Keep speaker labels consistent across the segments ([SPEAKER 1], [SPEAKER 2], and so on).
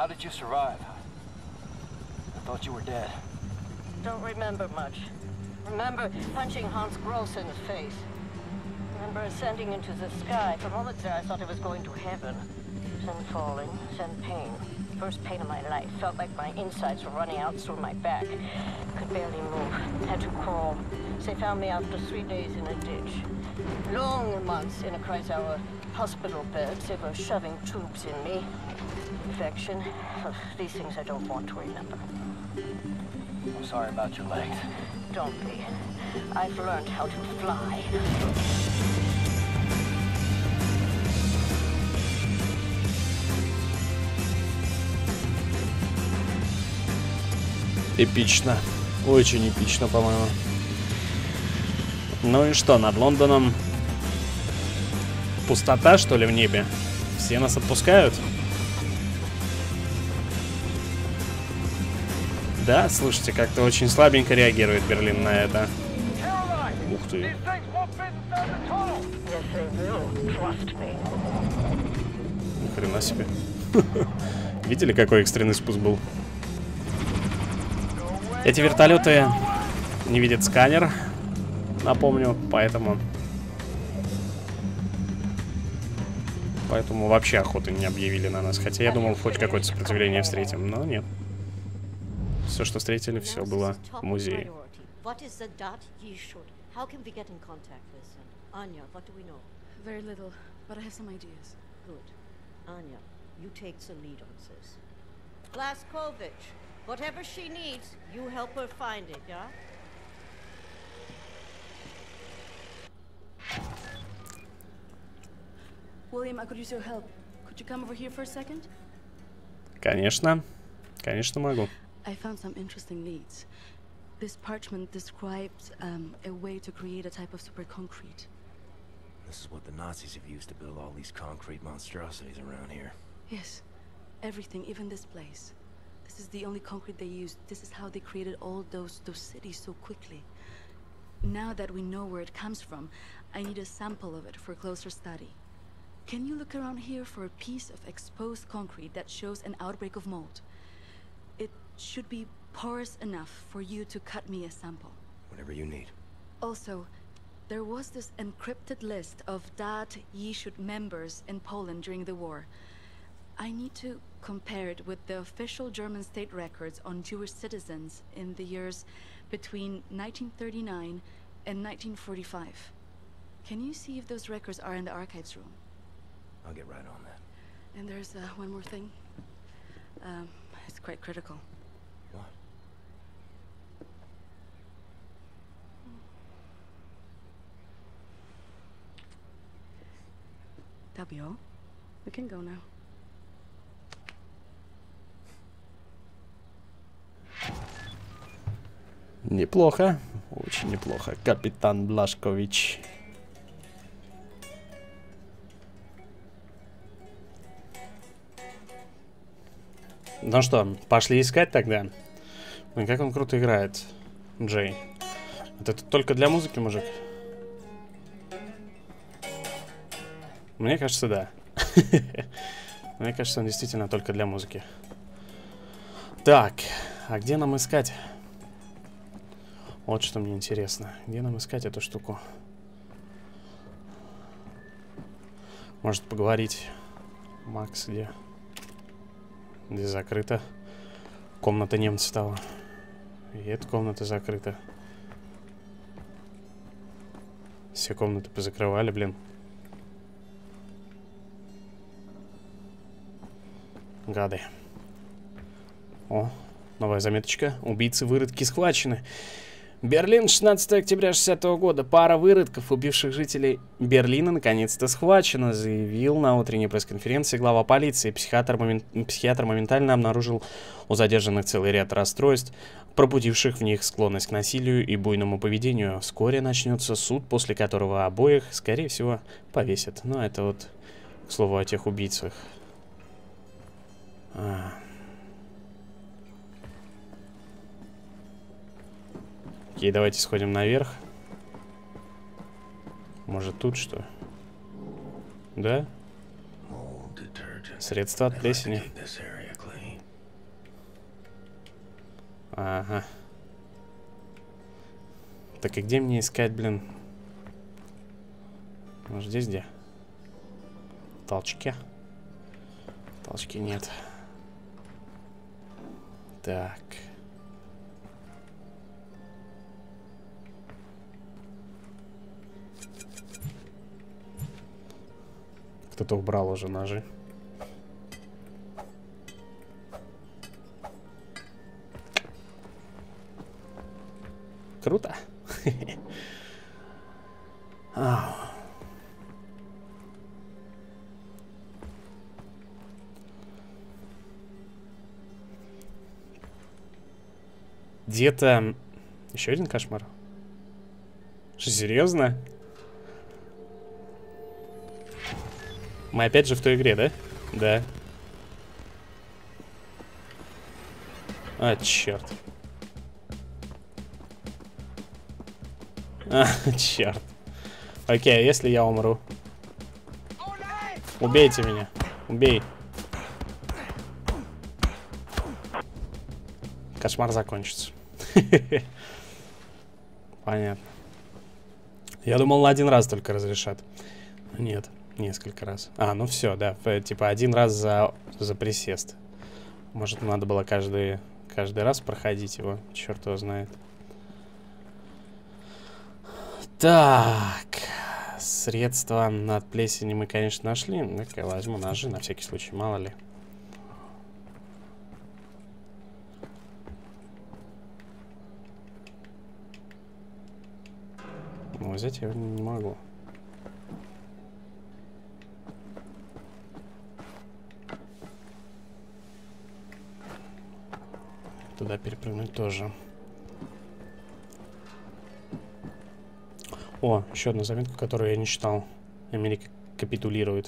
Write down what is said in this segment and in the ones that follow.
[SPEAKER 1] How did you survive? I thought you were dead.
[SPEAKER 2] Don't remember much. Remember punching Hans Gross in the face. Remember ascending into the sky. For moments there, I thought I was going to heaven. Then falling, then pain. First pain of my life. Felt like my insides were running out through my back. Could barely move. Had to crawl. They found me after 3 days in a ditch. Long months in a Kreisauer hospital bed. They were shoving tubes in me. Infection. These things I don't want to remember.
[SPEAKER 1] I'm sorry about your legs.
[SPEAKER 2] Don't be. I've learned how to fly.
[SPEAKER 3] Эпично. Очень эпично, по-моему. Ну и что, над Лондоном пустота, что ли, в небе? Все нас отпускают? Да, слушайте, как-то очень слабенько реагирует Берлин на это. Ух ты. Ни хрена себе. Видели, какой экстренный спуск был? Эти вертолеты не видят сканер, напомню, поэтому вообще охоты не объявили на нас. Хотя я думал, хоть какое-то сопротивление встретим, но нет. Все, что встретили, все было в музее.
[SPEAKER 2] Whatever she needs, you help her find it, yeah?
[SPEAKER 4] William, I could use your help. Could you come over here for a second?
[SPEAKER 3] Конечно. Конечно могу.
[SPEAKER 4] I found some interesting leads. This parchment describes a way to create a type of super concrete.
[SPEAKER 5] This is what the Nazis have used to build all these concrete monstrosities around here.
[SPEAKER 4] Yes. Everything, even this place. This is the only concrete they used. This is how they created all those cities so quickly. Now that we know where it comes from, I need a sample of it for closer study. Can you look around here for a piece of exposed concrete that shows an outbreak of mold? It should be porous enough for you to cut me a sample.
[SPEAKER 5] Whatever you need.
[SPEAKER 4] Also, there was this encrypted list of Dat Yishud members in Poland during the war. I need to compare it with the official German state records on Jewish citizens in the years between 1939 and 1945. Can you see if those records are in the archives room?
[SPEAKER 5] I'll get right on that.
[SPEAKER 4] And there's one more thing. It's quite critical.
[SPEAKER 5] What?
[SPEAKER 4] That'll be all. We can go now.
[SPEAKER 3] Неплохо. Очень неплохо. Капитан Блашкович. Ну что, пошли искать тогда? Ой, как он круто играет, Джей. Вот это только для музыки, мужик? Мне кажется, да. Мне кажется, он действительно только для музыки. Так, а где нам искать? Вот что мне интересно. Где нам искать эту штуку? Может поговорить. Макс, где? Здесь закрыто. Комната немца того. И эта комната закрыта. Все комнаты позакрывали, блин. Гады. О, новая заметочка. Убийцы-выродки схвачены. Берлин, 16 октября 60-го года. Пара выродков, убивших жителей Берлина, наконец-то схвачена, заявил на утренней пресс-конференции глава полиции. Психиатр моментально обнаружил у задержанных целый ряд расстройств, пробудивших в них склонность к насилию и буйному поведению. Вскоре начнется суд, после которого обоих, скорее всего, повесят. Но это вот, к слову, о тех убийцах. Окей, давайте сходим наверх. Может тут что? Да? Средство от плесени. Ага. Так и где мне искать, блин? Может, здесь где? Толчки? Толчки нет. Так. Кто-то убрал уже ножи. Круто. Где-то еще один кошмар. Что, серьезно? Мы опять же в той игре, да? Да. А, черт. А, черт. Окей, а если я умру? Убейте меня. Убей. Кошмар закончится. Понятно. Я думал, на один раз только разрешат. Нет, несколько раз. А, ну все, да. Типа один раз за присест. Может, надо было каждый раз проходить его. Черт его знает. Так. Средства от плесени мы, конечно, нашли. Так, я возьму ножи на всякий случай, мало ли. Но взять я не могу. Туда перепрыгнуть тоже. О, еще одна заметка, которую я не читал. Америка капитулирует.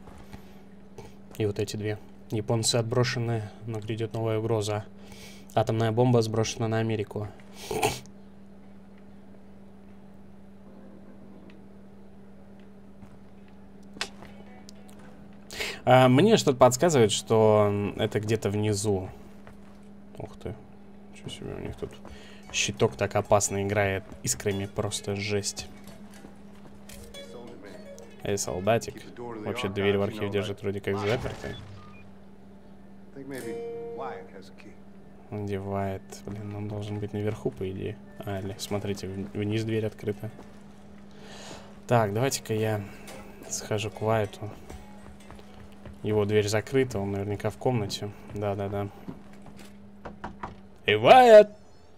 [SPEAKER 3] И вот эти две. Японцы отброшены, но грядет новая угроза. Атомная бомба сброшена на Америку. Мне что-то подсказывает, что это где-то внизу. Ух ты. Что себе у них тут щиток так опасно играет искрами. Просто жесть. Эй, солдатик. Вообще дверь в архив держит вроде как запертой. Где Вайт? Блин, он должен быть наверху, по идее. А, или, смотрите, вниз дверь открыта. Так, давайте-ка я схожу к Вайту. Его дверь закрыта, он наверняка в комнате. Да-да-да. Эй, Вайт!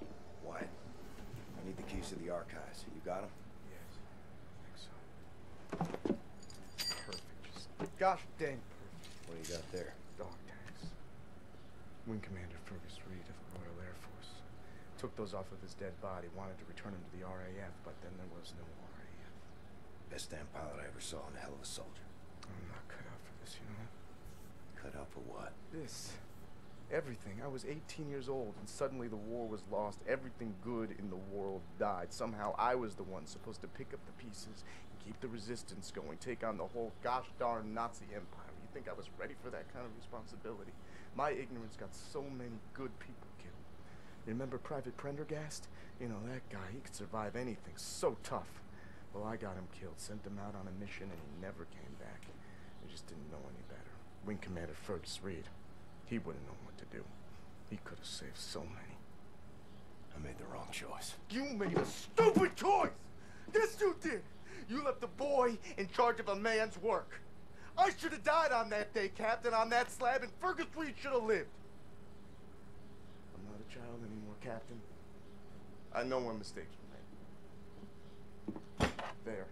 [SPEAKER 6] Gosh dang perfect. What do you got there? Dog tags. Wing Commander Fergus Reed of the Royal Air Force. Took those off of his dead body, wanted to return him to the RAF, but then there was no RAF.
[SPEAKER 5] Best damn pilot I ever saw and a hell of a soldier.
[SPEAKER 6] I'm not cut out for this, you know?
[SPEAKER 5] Cut out for what?
[SPEAKER 6] This. Everything. I was 18 years old, and suddenly the war was lost. Everything good in the world died. Somehow I was the one supposed to pick up the pieces and keep the resistance going, take on the whole gosh darn Nazi empire. You think I was ready for that kind of responsibility? My ignorance got so many good people killed. Remember Private Prendergast? You know, that guy, he could survive anything. So tough. Well, I got him killed, sent him out on a mission, and he never came back. I just didn't know any better. Wing Commander Fergus Reed. He wouldn't know what to do. He could have saved so many.
[SPEAKER 5] I made the wrong choice.
[SPEAKER 6] You made a stupid choice! Yes, you did! You left a boy in charge of a man's work. I should have died on that day, Captain, on that slab, and Fergus Reed should have lived. I'm not a child anymore, Captain. I know when mistakes were made. There.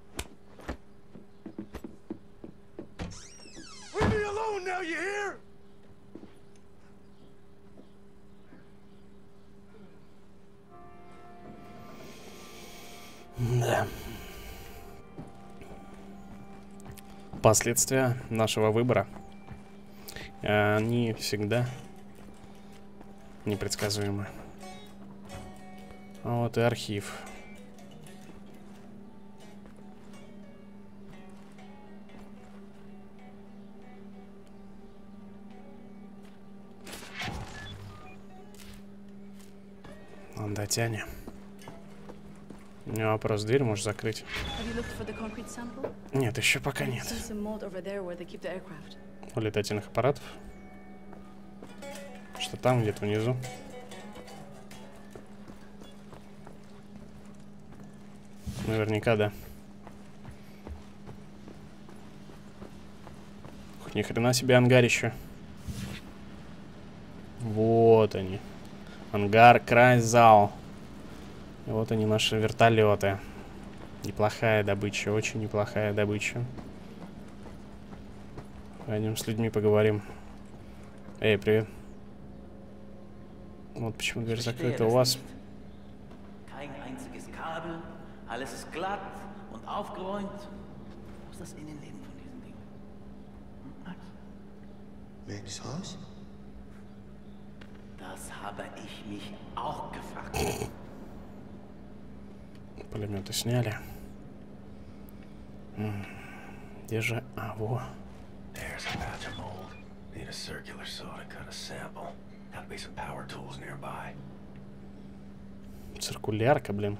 [SPEAKER 6] Leave me alone now, you hear?
[SPEAKER 3] Да. Последствия нашего выбора, они всегда непредсказуемы. А вот и архив. Дотянем. Не вопрос, дверь можешь закрыть. Нет, еще пока нет. У летательных аппаратов. Что там где-то внизу? Наверняка, да. Ух, ни хрена себе ангарище. Вот они. Ангар Крайзал. И вот они, наши вертолеты. Неплохая добыча, очень неплохая добыча. Пойдем с людьми поговорим. Эй, привет. Вот почему дверь закрыта у вас.
[SPEAKER 7] Alles ist glatt und aufgeräumt. Wo ist das Innenleben von diesem Ding? Max?
[SPEAKER 8] Welches Haus?
[SPEAKER 7] Das habe ich mich auch gefragt.
[SPEAKER 3] Пулеметы сняли. Где же? А, во.
[SPEAKER 5] There's a batch of mold. Need a circular saw to cut a sample. Gotta be some power tools nearby.
[SPEAKER 3] Циркулярка, блин.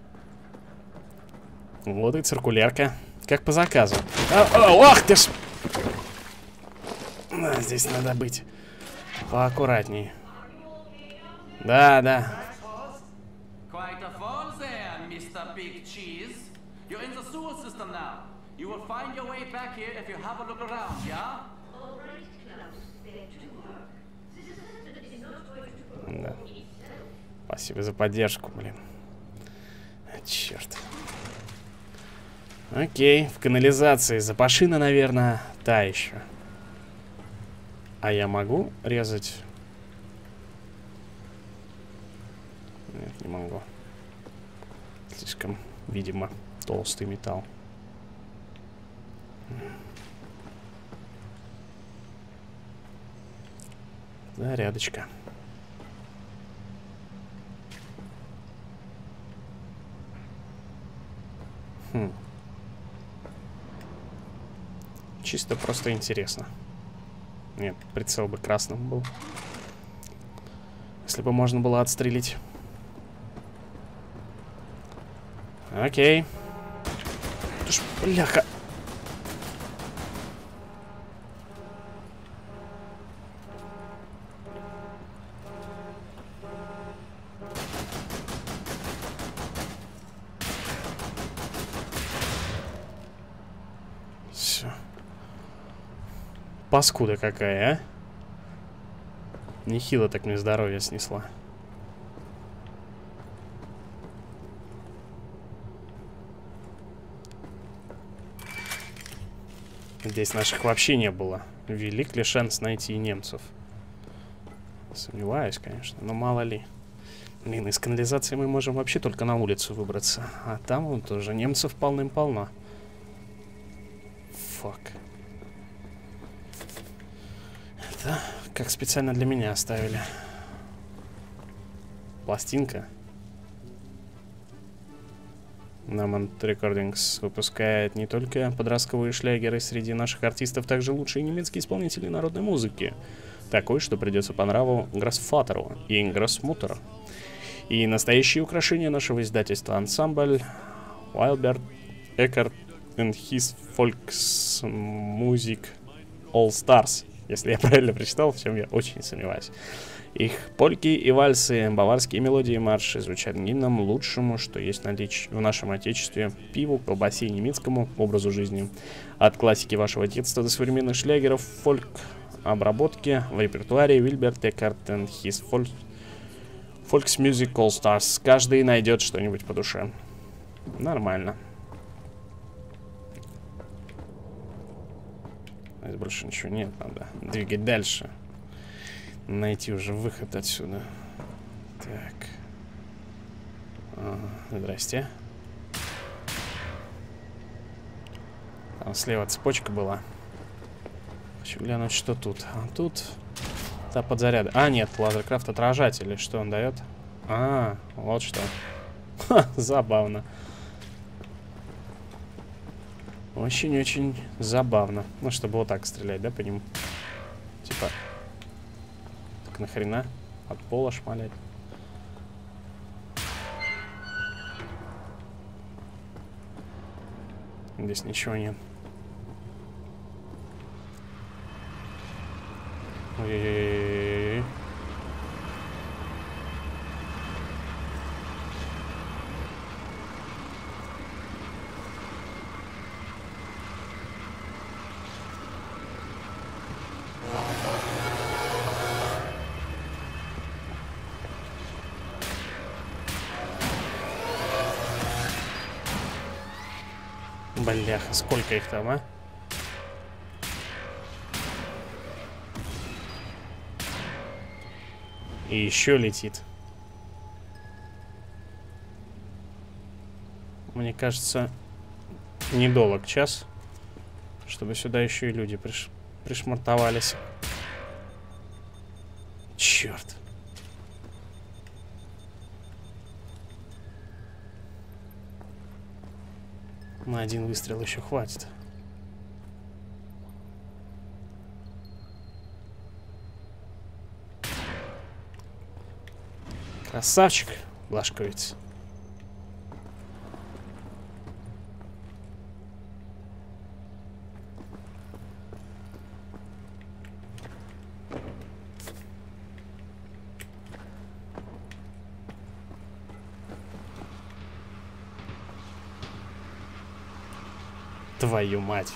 [SPEAKER 3] Вот и циркулярка. Как по заказу. Ах ты ж! Здесь надо быть поаккуратней. Да, да.
[SPEAKER 7] Quite a fall there, Mr. Big Cheese. You're in the sewer system now. You will find your way back here if you have a look around, yeah?
[SPEAKER 3] Да. Спасибо за поддержку, блин. Черт. Окей, в канализации. Запашина, наверное, та еще. А я могу резать? Нет, не могу. Слишком, видимо, толстый металл. Зарядочка. Чисто просто интересно. Нет, прицел бы красным был. Если бы можно было отстрелить. Окей. Ты ж, бляха. Все. Паскуда какая, а? Нехило так мне здоровье снесла. Здесь наших вообще не было. Велик ли шанс найти немцев? Сомневаюсь, конечно, но мало ли. Блин, из канализации мы можем вообще только на улицу выбраться. А там вон тоже немцев полным-полно. Фак. Это как специально для меня оставили. Пластинка. Намонт Recordings выпускает не только подростковые шлягеры среди наших артистов, также лучшие немецкие исполнители народной музыки. Такой, что придется по нраву Гроссфатеру и Гроссмуттеру. И настоящее украшение нашего издательства ансамбль Wilbert Eckert and His Volksmusik All Stars. Если я правильно прочитал, в чем я очень сомневаюсь. Их польки и вальсы, баварские мелодии и марши звучат гимном лучшему, что есть в нашем отечестве, пиву, колбасе и немецкому образу жизни. От классики вашего детства до современных шлягеров, фольк-обработки в репертуаре Wilbert Eckert and His Volksmusik All Stars. Каждый найдет что-нибудь по душе. Нормально. Здесь больше ничего нет, надо двигать дальше. Найти уже выход отсюда. Так. Здрасте. Там слева цепочка была. Хочу глянуть, что тут. А тут... Та подзаряда. А, нет, лазеркрафт отражатель. Или что он дает? А, вот что. Ха, забавно. Очень-очень забавно. Ну, чтобы вот так стрелять, да, по нему? Типа... Так нахрена? От пола шмалять. Здесь ничего нет. Ой-ой-ой-ой-ой. Бляха, сколько их там, а? И еще летит. Мне кажется, недолг час, чтобы сюда еще и люди пришмартовались. Черт. На один выстрел еще хватит. Красавчик, Блашковец. Твою мать.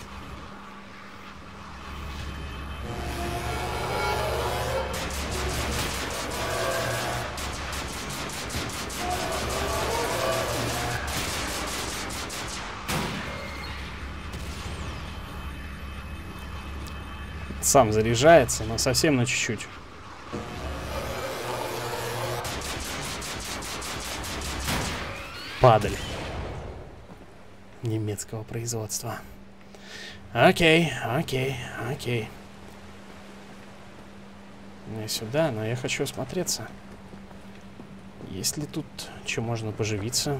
[SPEAKER 3] Сам заряжается, но совсем на чуть-чуть. Падаль. Немецкого производства. Окей, окей, окей. Не сюда, но я хочу осмотреться. Есть ли тут что можно поживиться?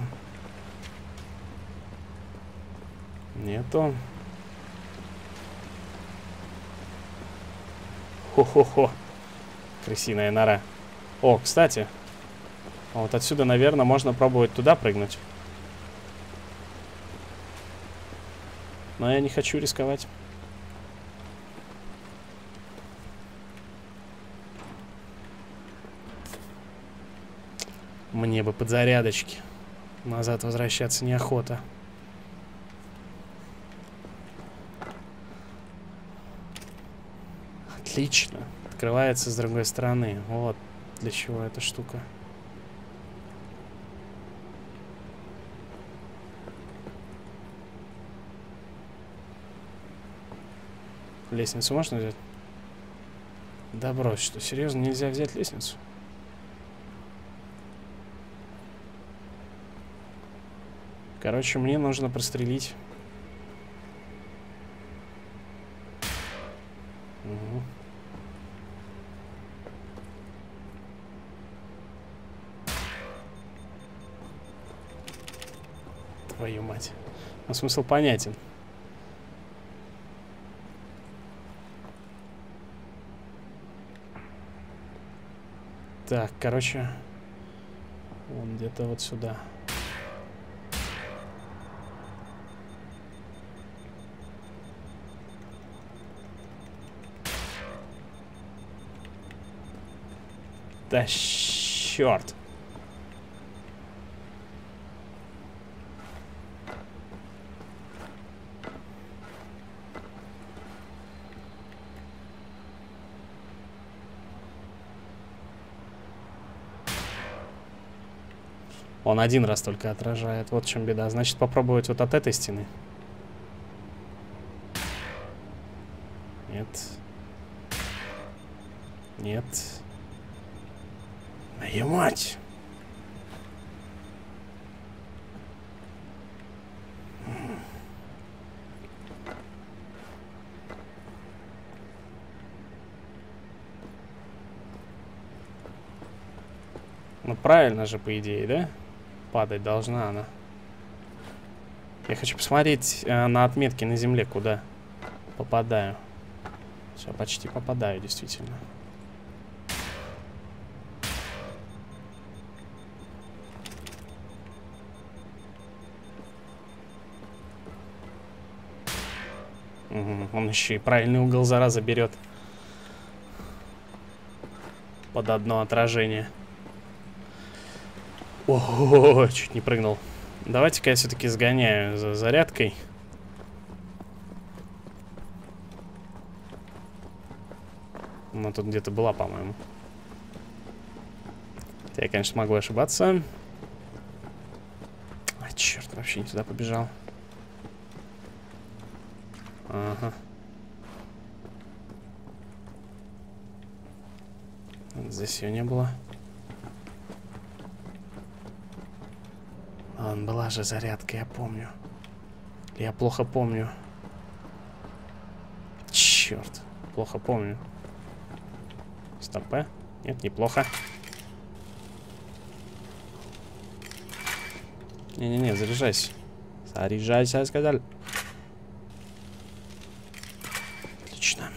[SPEAKER 3] Нету. Хо-хо-хо. Крысиная нора. О, кстати. Вот отсюда, наверное, можно пробовать туда прыгнуть. Но я не хочу рисковать. Мне бы подзарядочки. Назад возвращаться неохота. Отлично. Открывается с другой стороны. Вот для чего эта штука. Лестницу можно взять? Да брось, что, серьезно, нельзя взять лестницу? Короче, мне нужно прострелить. Угу. Твою мать. Но смысл понятен. Так, короче, он где-то вот сюда. Да черт. Он один раз только отражает. Вот в чем беда. Значит, попробовать вот от этой стены. Нет. Нет. Твою мать! Ну правильно же, по идее, да? Падать должна она. Я хочу посмотреть на отметки на земле, куда попадаю. Все, почти попадаю, действительно. Он еще и правильный угол, зараза, берет. Под одно отражение. Ого, чуть не прыгнул. Давайте-ка я все-таки сгоняю за зарядкой. Она тут где-то была, по-моему. Я, конечно, могу ошибаться. А, черт, вообще не туда побежал. Ага. Здесь ее не было. Вон была же зарядка, я помню. Я плохо помню. Черт, плохо помню. Стоп, нет, неплохо. Не-не-не, заряжайся. Заряжайся, я сказал. Отлично.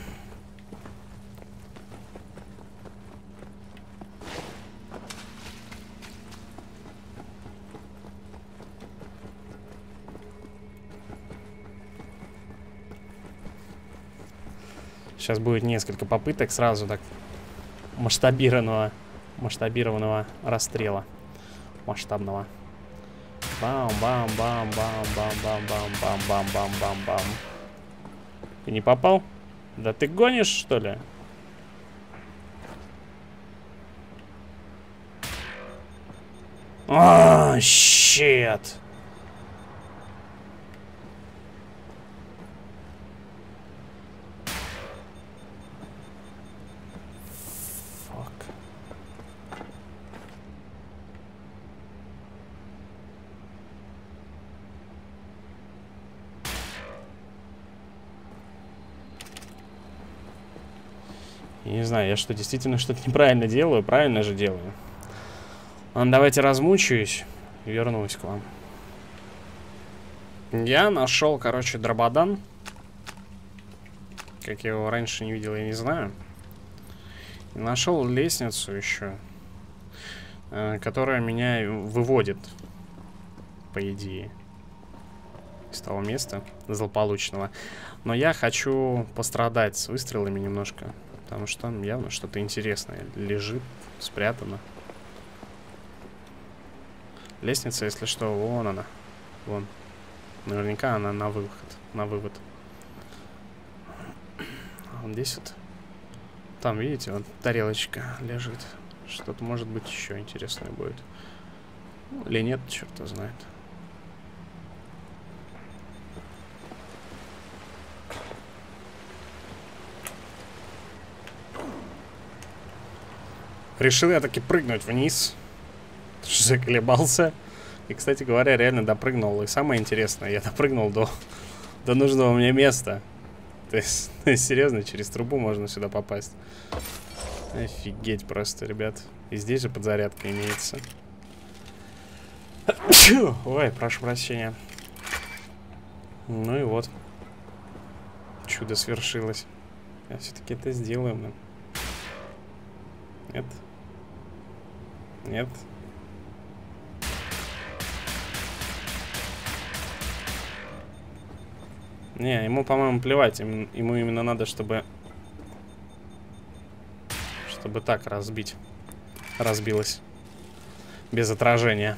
[SPEAKER 3] Сейчас будет несколько попыток сразу так масштабированного расстрела. Масштабного. Бам-бам-бам-бам-бам-бам-бам-бам-бам-бам. Ты не попал? Да ты гонишь, что ли? А, щет. Я не знаю, я что, действительно что-то неправильно делаю? Правильно же делаю. Ладно, давайте размучаюсь и вернусь к вам. Я нашел, короче, дрободан. Как я его раньше не видел, я не знаю. И нашел лестницу еще, которая меня выводит, по идее, из того места злополучного. Но я хочу пострадать с выстрелами немножко. Потому что там явно что-то интересное лежит, спрятано. Лестница, если что, вон она. Вон. Наверняка она на выход, на вывод. А вот здесь вот. Там, видите, вот тарелочка лежит. Что-то, может быть, еще интересное будет. Или нет, черт его знает. Решил я таки прыгнуть вниз. Заколебался. И, кстати говоря, реально допрыгнул. И самое интересное, я допрыгнул до нужного мне места. То есть, серьезно, через трубу можно сюда попасть. Офигеть просто, ребят. И здесь же подзарядка имеется. Ой, прошу прощения. Ну и вот. Чудо свершилось. Я все-таки это сделаю, блин. Нет. Нет. Не, ему, по-моему, плевать. Ему именно надо, чтобы так разбить. Разбилось. Без отражения.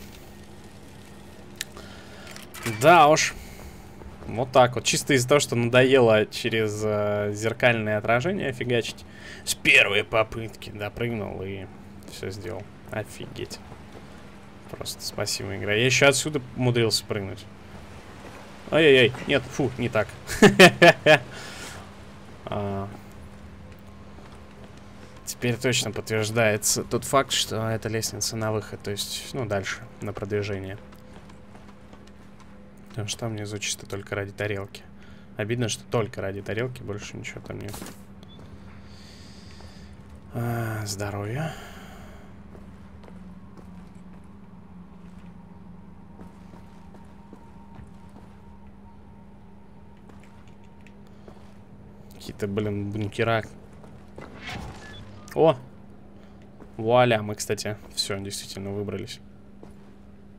[SPEAKER 3] Да уж. Вот так вот. Чисто из-за того, что надоело через зеркальное отражение фигачить. С первой попытки допрыгнул и все сделал. Офигеть. Просто спасибо, игра. Я еще отсюда умудрился прыгнуть. Ай-яй-яй. Нет, фу, не так. Теперь точно подтверждается тот факт, что это лестница на выход. То есть, ну, дальше, на продвижение. Потому что там внизу чисто только ради тарелки. Обидно, что только ради тарелки, больше ничего там нет. Здоровье. Какие-то, блин, бункера. О! Вуаля, мы, кстати, все, действительно выбрались.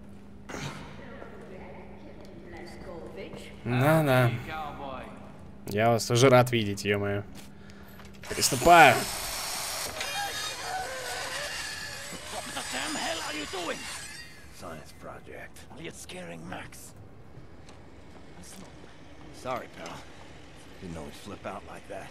[SPEAKER 3] Да-да. Я вас тоже рад видеть, ё-моё. Приступаю.
[SPEAKER 5] Science project.
[SPEAKER 1] Well, you're scaring Max. Sorry, pal. Didn't know he'd flip out like that.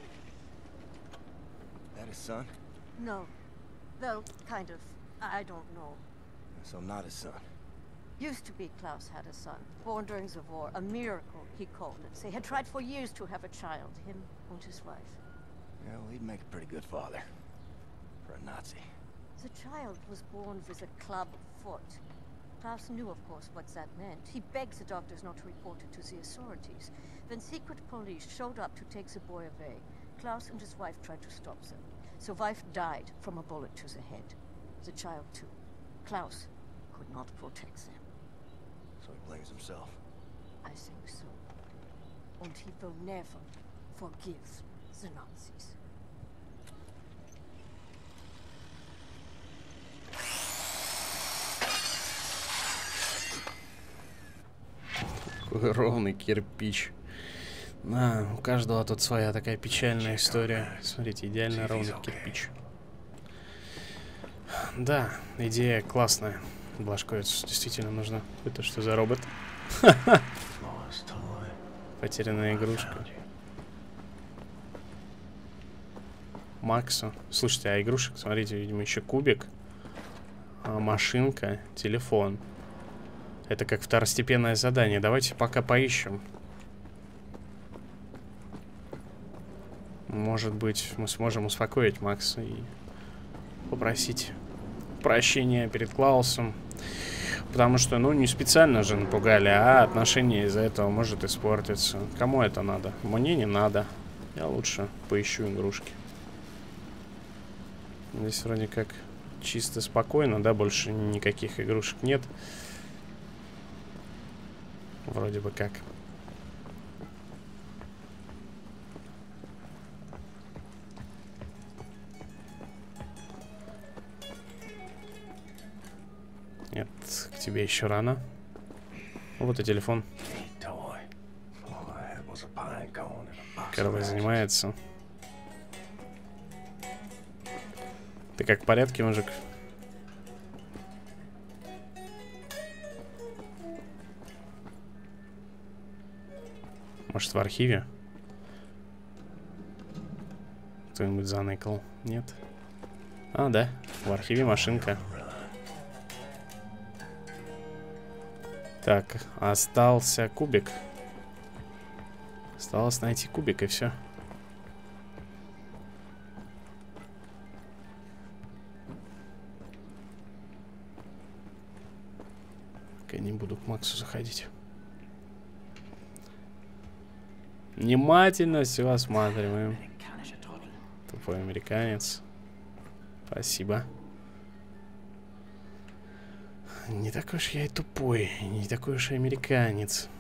[SPEAKER 1] That his son?
[SPEAKER 2] No. Well, kind of. I don't know.
[SPEAKER 1] So not his son.
[SPEAKER 2] Used to be Klaus had a son, born during the war. A miracle, he called it. They had tried for years to have a child, him and his wife.
[SPEAKER 1] Yeah, well, he'd make a pretty good father. For a Nazi.
[SPEAKER 2] The child was born with a club foot. Klaus knew, of course, what that meant. He begged the doctors not to report it to the authorities. When secret police showed up to take the boy away, Klaus and his wife tried to stop them. The wife died from a bullet to the head. The child, too. Klaus could not protect them.
[SPEAKER 1] So he blames himself.
[SPEAKER 2] I think so. And he will never forgive the Nazis.
[SPEAKER 3] Какой ровный кирпич. На, у каждого тут своя такая печальная история. Смотрите, идеально ровный кирпич. Да, идея классная. Блажковец действительно нужно. Это что за робот? Потерянная игрушка. Максу. Слушайте, а игрушек, смотрите, видимо, еще кубик. Машинка, телефон. Это как второстепенное задание. Давайте пока поищем. Может быть, мы сможем успокоить Макса и попросить прощения перед Клаусом. Потому что, ну, не специально же напугали, а отношение из-за этого может испортиться. Кому это надо? Мне не надо. Я лучше поищу игрушки. Здесь вроде как чисто спокойно, да? Больше никаких игрушек нет. Вроде бы как. Нет, к тебе еще рано. Вот и телефон. Первый занимается. Ты как в порядке, мужик? Может, в архиве? Кто-нибудь заныкал? Нет? А, да. В архиве машинка. Так, остался кубик. Осталось найти кубик, и все. Я не буду к Максу заходить. Внимательно все осматриваем. Тупой американец. Спасибо. Не такой уж я и тупой. Не такой уж и американец.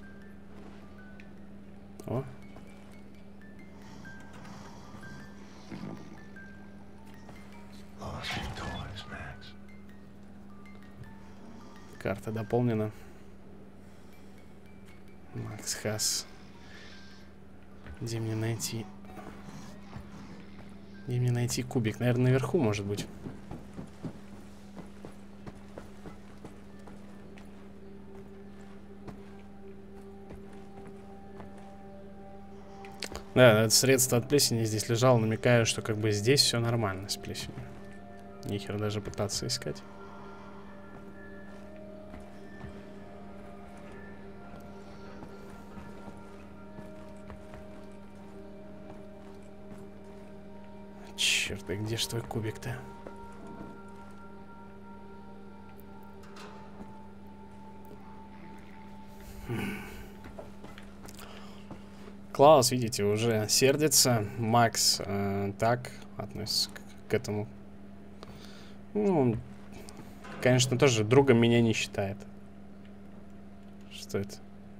[SPEAKER 3] О. Карта дополнена. Макс Хас. Где мне найти? Где мне найти кубик? Наверное, наверху, может быть. Да, это средство от плесени здесь лежало, намекая, что как бы здесь все нормально с плесенью. Нихер даже пытаться искать. Черт, и где ж твой кубик-то? Клаус, видите, уже сердится. Макс так относится к этому. Ну, конечно, тоже другом меня не считает. Что это?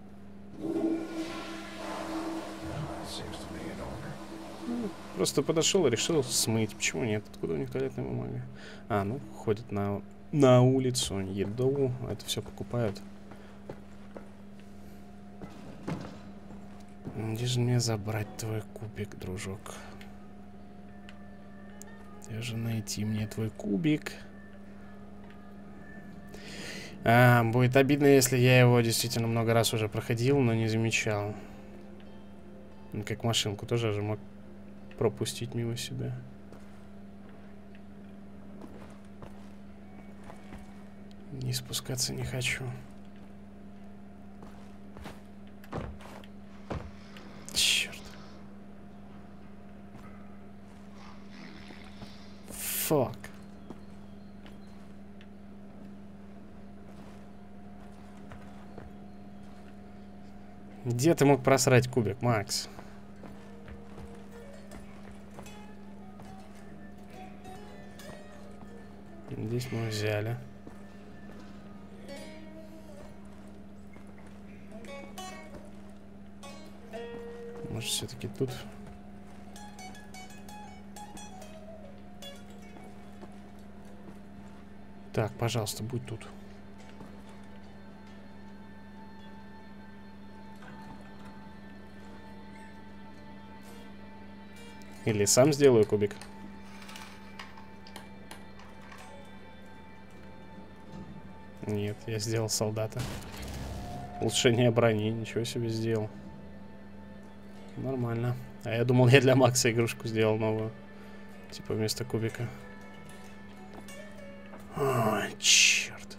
[SPEAKER 3] Просто подошел и решил смыть. Почему нет? Откуда у них туалетная бумага? А, ну, ходят на улицу, еду, это все покупают. Где же мне забрать твой кубик, дружок? Где же найти мне твой кубик? Будет обидно, если я его действительно много раз уже проходил, но не замечал. Ну, как машинку тоже же мог пропустить мимо себя. Не спускаться не хочу. Черт. Фак. Где ты мог просрать кубик, Макс? Здесь мы взяли. Может, все-таки тут? Так, пожалуйста, будь тут. Или сам сделаю кубик. Нет, я сделал солдата. Улучшение брони, ничего себе сделал. Нормально. А я думал, я для Макса игрушку сделал новую. Типа вместо кубика. О, черт.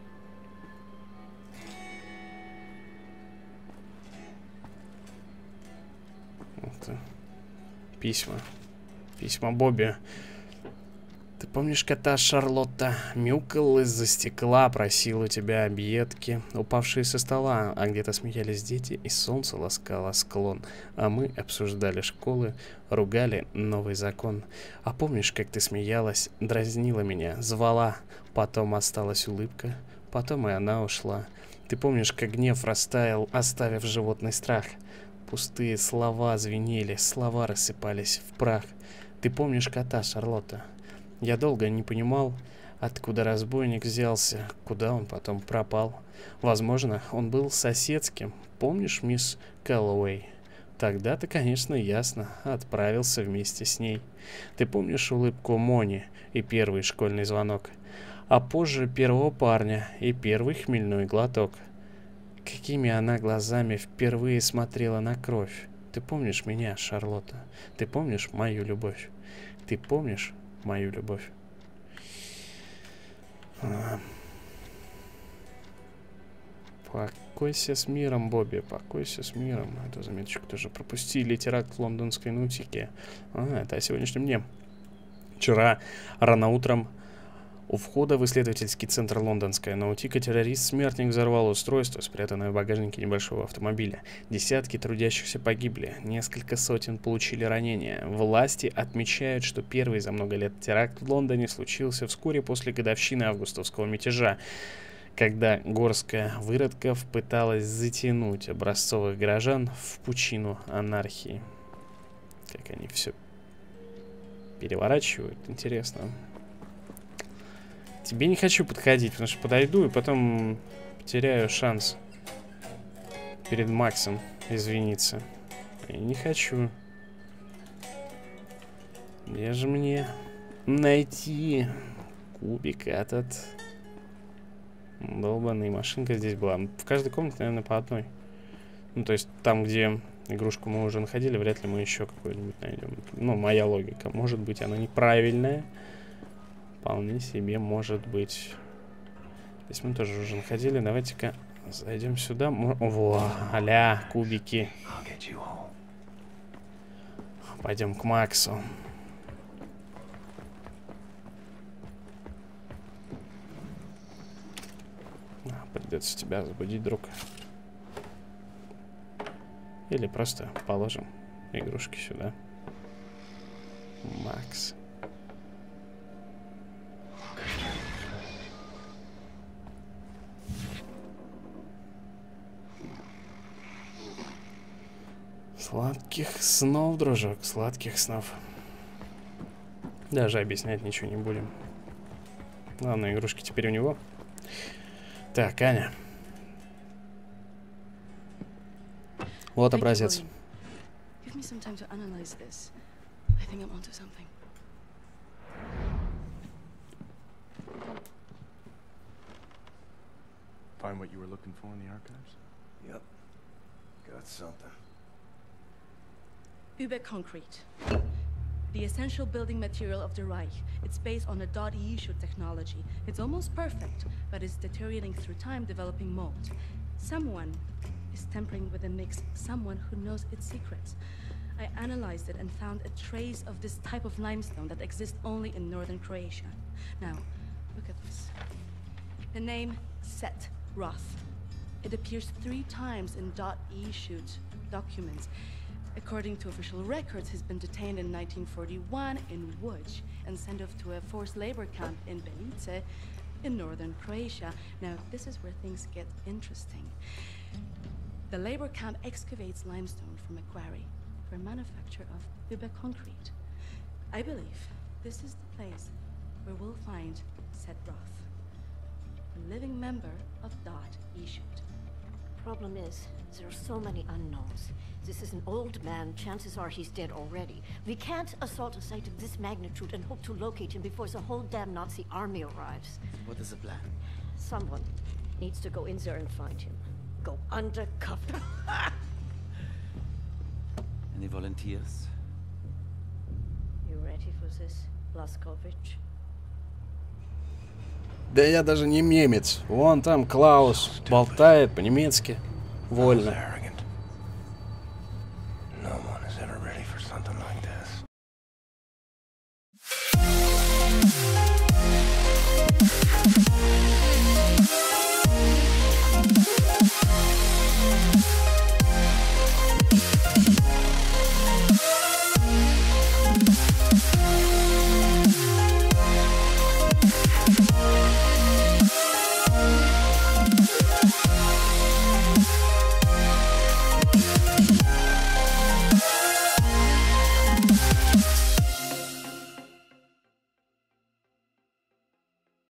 [SPEAKER 3] Это письма. Письма Бобби. Ты помнишь кота Шарлотта? Мяукал из-за стекла, просил у тебя объедки, упавшие со стола, а где-то смеялись дети, и солнце ласкало склон. А мы обсуждали школы, ругали новый закон. А помнишь, как ты смеялась, дразнила меня, звала, потом осталась улыбка, потом и она ушла. Ты помнишь, как гнев растаял, оставив животный страх? Пустые слова звенели, слова рассыпались в прах. Ты помнишь кота Шарлотта? Я долго не понимал, откуда разбойник взялся, куда он потом пропал. Возможно, он был соседским. Помнишь, мисс Кэллоуэй? Тогда-то, конечно, ясно, отправился вместе с ней. Ты помнишь улыбку Мони и первый школьный звонок? А позже первого парня и первый хмельной глоток. Какими она глазами впервые смотрела на кровь. Ты помнишь меня, Шарлотта? Ты помнишь мою любовь? Ты помнишь мою любовь? Покойся с миром, Бобби, покойся с миром. Эту заметочку тоже пропустили. Теракт в лондонской Наутике. Это о сегодняшнем дне. Вчера рано утром у входа в исследовательский центр лондонская Наутика террорист-смертник взорвал устройство, спрятанное в багажнике небольшого автомобиля. Десятки трудящихся погибли, несколько сотен получили ранения. Власти отмечают, что первый за много лет теракт в Лондоне случился вскоре после годовщины августовского мятежа, когда горстка выродков пыталась затянуть образцовых горожан в пучину анархии. Как они все переворачивают, интересно. Тебе не хочу подходить, потому что подойду и потом потеряю шанс перед Максом извиниться. И не хочу. Где же мне найти кубик этот? Долбаная машинка здесь была. В каждой комнате, наверное, по одной. Ну, то есть там, где игрушку мы уже находили, вряд ли мы еще какую-нибудь найдем. Ну, моя логика. Может быть, она неправильная. Вполне себе может быть. Здесь мы тоже уже находили. Давайте-ка зайдем сюда. Во, аля, кубики. Пойдем к Максу. Придется тебя разбудить, друг. Или просто положим игрушки сюда. Макс. Сладких снов, дружок, сладких снов. Даже объяснять ничего не будем. Главное, игрушки теперь у него. Так, Аня. Вот образец.
[SPEAKER 4] me some time to analyze this. I think I'm onto something.
[SPEAKER 6] Find what you were looking for in the archives?
[SPEAKER 5] Yep. Got something.
[SPEAKER 4] Überconcrete. The essential building material of the Reich. It's based on a .E-shoot technology. It's almost perfect, but it's deteriorating through time, developing mold. Someone is tampering with the mix, someone who knows its secrets. I analyzed it and found a trace of this type of limestone that exists only in northern Croatia. Now, look at this. The name Set Roth. It appears 3 times in .E-shoot documents. According to official records, he's been detained in 1941 in Łódź and sent off to a forced labor camp in Belice in northern Croatia. Now, this is where things get interesting. The labor camp excavates limestone from a quarry for manufacture of Überconcrete. I believe this is the place where we'll find Set Roth, a living member of .E-shoot.
[SPEAKER 2] Problem is, there are so many unknowns. This is an old man. Chances are he's dead already. We can't assault a site of this magnitude and hope to locate him before the whole damn Nazi army arrives.
[SPEAKER 9] What is the plan?
[SPEAKER 2] Someone needs to go in there and find him. Go undercover.
[SPEAKER 9] Any volunteers?
[SPEAKER 2] You ready for this, Blazkowicz?
[SPEAKER 3] Да я даже не немец. Вон там Клаус болтает по-немецки. Вольно.